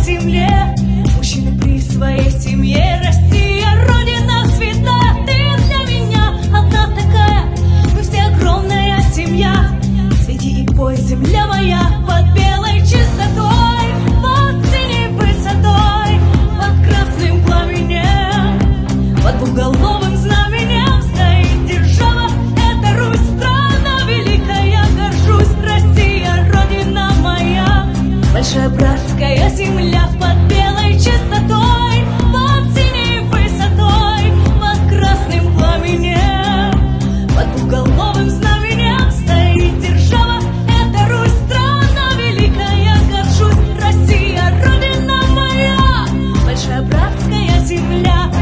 земле, мужчины при своей семье. Россия, родина святая, ты для меня одна такая. Мы все огромная семья, свети и пой, земля моя, под белой чистотой, под синей высотой, под красным пламенем, под двуголовым знаменем стоит держава. Это Русь, страна великая, горжусь. Россия, родина моя, большая братская земля, под белой чистотой, под синей высотой, под красным пламенем, под двуголовым знаменем стоит держава. Это Русь, страна великая, горжусь. Россия, родина моя, большая братская земля.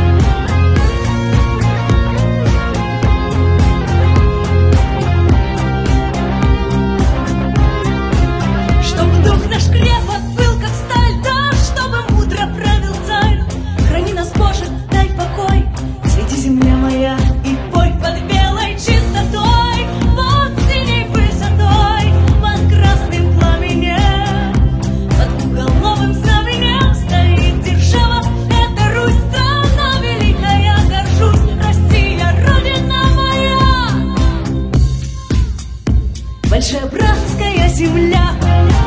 Чтоб дух наш крепок был, как сталь, да, чтобы мудро правил царь. Храни нас, Боже, дай покой, свети, земля моя, и пой под белой чистотой, под синей высотой, под красным пламенем, под двуголовым знаменем стоит держава. Это Русь, страна великая, горжусь. Россия, родина моя, большая братская земля.